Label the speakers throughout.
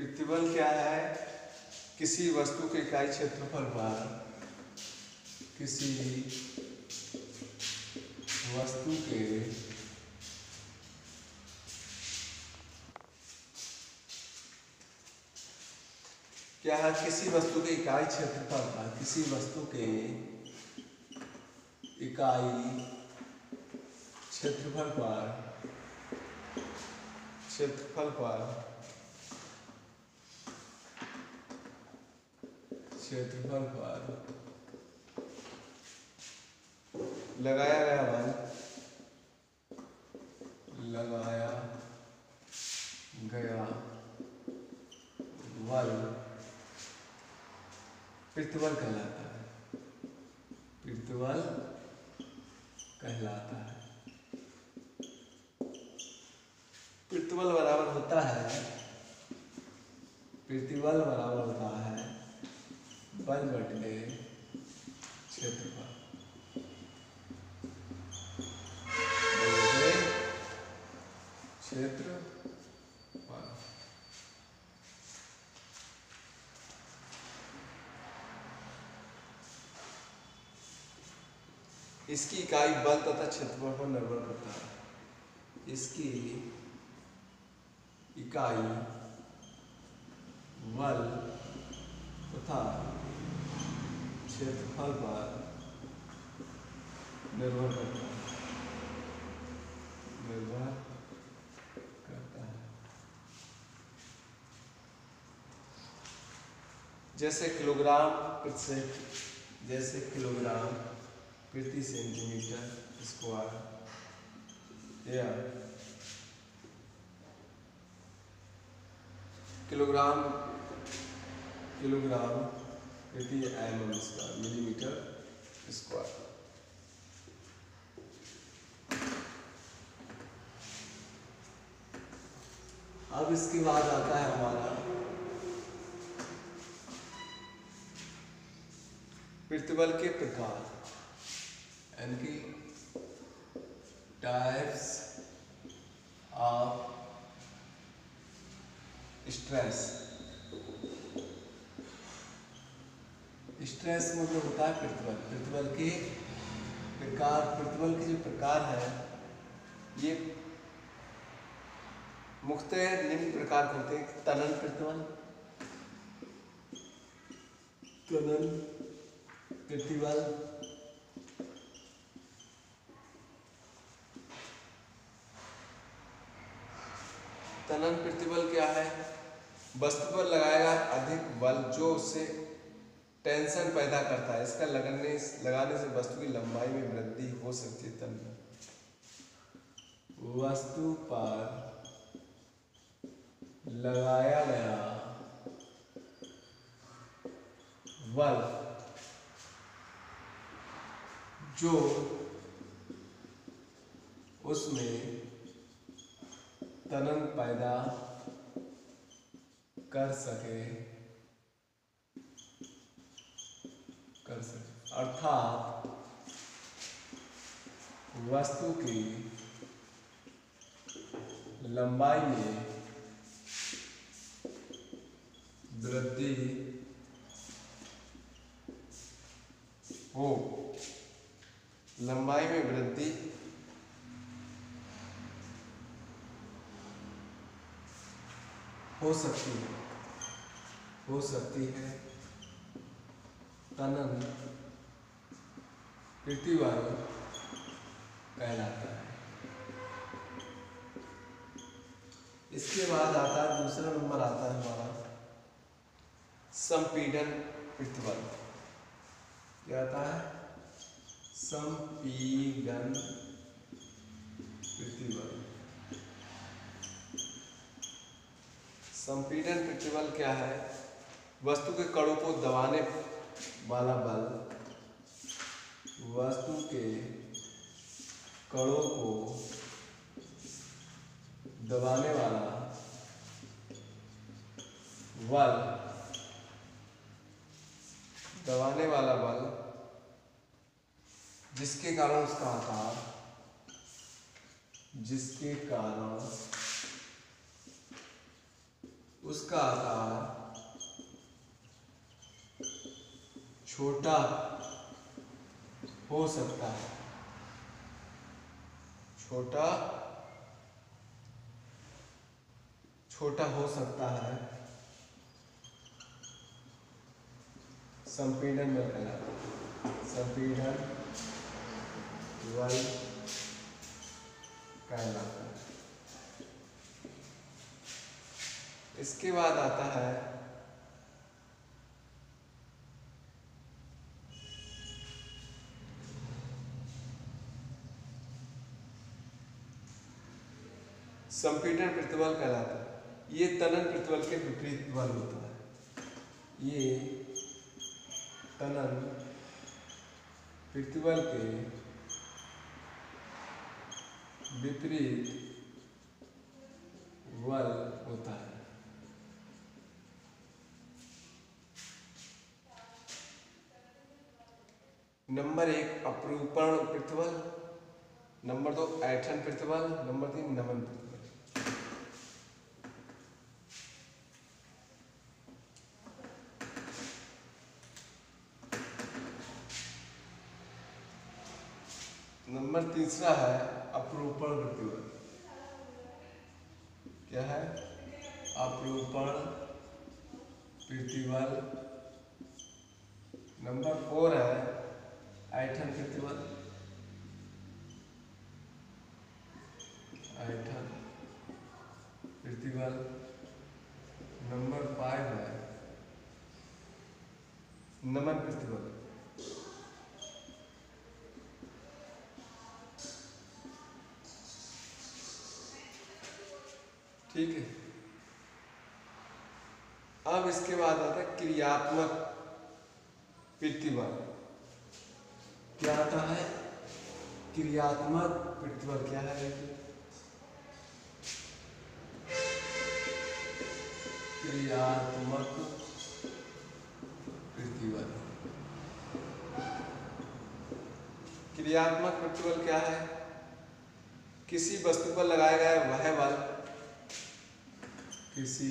Speaker 1: प्रतिबल क्या है? किसी वस्तु के इकाई क्षेत्रफल पर किसी वस्तु के क्या है? किसी वस्तु के इकाई क्षेत्रफल पर किसी वस्तु के इकाई क्षेत्रफल पर लगाया गया बल प्रतिबल कहलाता है। प्रतिबल बराबर होता है बल बटे क्षेत्रफल। इसकी इकाई बल तथा क्षेत्रफल पर निर्भर करता है। इसकी इकाई बल तथा क्षेत्रफल पर निर्भर करता है। जैसे किलोग्राम प्रति सेंटीमीटर स्क्वायर या किलोग्राम प्रति mm स्क्वायर मिलीमीटर स्क्वायर। अब इसके बाद आता है हमारा प्रतिबल के प्रकार, यानी कि टाइप्स ऑफ स्ट्रेस। स्ट्रेस मतलब होता है प्रतिबल के प्रकार। प्रतिबल के जो प्रकार है ये मुख्यतः निम्न प्रकार के होते हैं। तनन प्रतिबल, तनन प्रतिबल क्या है? वस्तु पर लगाएगा अधिक बल जो उससे टेंशन पैदा करता है। इसका लगाने से वस्तु की लंबाई में वृद्धि हो सकती है। तनन वस्तु पर लगाया गया बल जो उसमें तनन पैदा कर सके अर्थात वस्तु की लंबाई में वृद्धि हो सकती है। तनन प्रतिबल कहलाता है। इसके बाद आता है दूसरा नंबर आता है हमारा संपीड़न प्रतिबल। क्या आता है? संपीड़न प्रतिबल। संपीड़न प्रतिबल क्या है? वस्तु के कणों को दबाने वाला बल वस्तु के कणों को दबाने वाला बल जिसके कारण उसका आकार उसका आकार छोटा हो सकता है, छोटा हो सकता है, संपीड़न बल कहलाता है, संपीड़न बल कहलाता है। इसके बाद आता है संपीड़न प्रतिबल कहलाता है। ये तनन प्रतिबल के विपरीत बल होता है। ये तनन प्रतिबल के विपरीत बल होता है। नंबर 1 अपरूपण प्रतिबल, नंबर 2 ऐंठन प्रतिबल, नंबर 3 नमन प्रतिबल। नंबर तीसरा है अपरूपण प्रतिबल। क्या है? अपरूपण प्रतिबल। नंबर 4 है ऐंठन प्रतिबल, ऐंठन प्रतिबल। नंबर 5 है नमन प्रतिबल। ठीक है। अब इसके बाद आता है क्रियात्मक प्रतिबल। क्या आता है? क्रियात्मक प्रतिबल क्या है? क्रियात्मक प्रतिबल। क्रियात्मक प्रतिबल क्या है? किसी वस्तु पर लगाया गया वह बल, किसी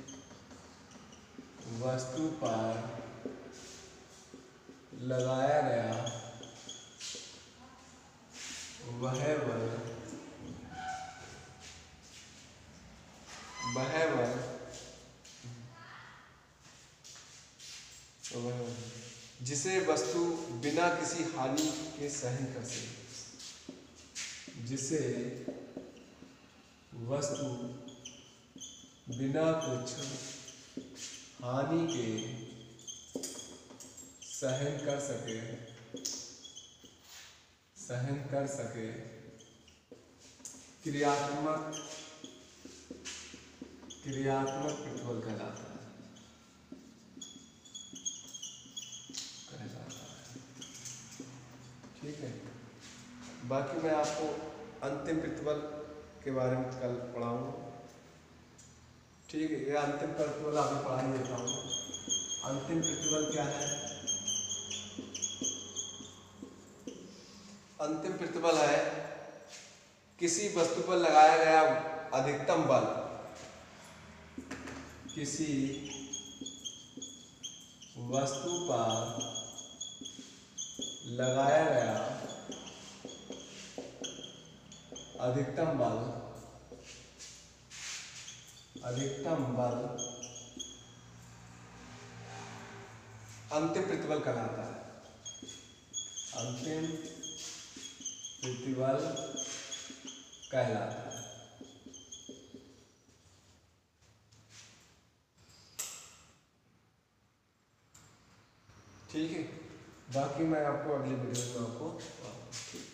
Speaker 1: वस्तु पर लगाया गया वह बल, जिसे वस्तु बिना किसी हानि के सहन कर सके, जिसे वस्तु बिना कुछ हानि के सहन कर सके, क्रियात्मक प्रतिबल कहलाता है। ठीक है। बाकी मैं आपको अंतिम प्रतिबल के बारे में कल पढ़ाऊंगा। ठीक है, ये अंतिम प्रतिबल आपको पढ़ा ही देता हूँ। अंतिम प्रतिबल क्या है? अंतिम प्रतिबल है किसी वस्तु पर लगाया गया अधिकतम बल, किसी वस्तु पर लगाया गया अधिकतम बल अंतिम प्रतिबल कहलाता है। अंतिम प्रतिबल कहलाता है। ठीक है। बाकी मैं आपको अगली वीडियो में आपको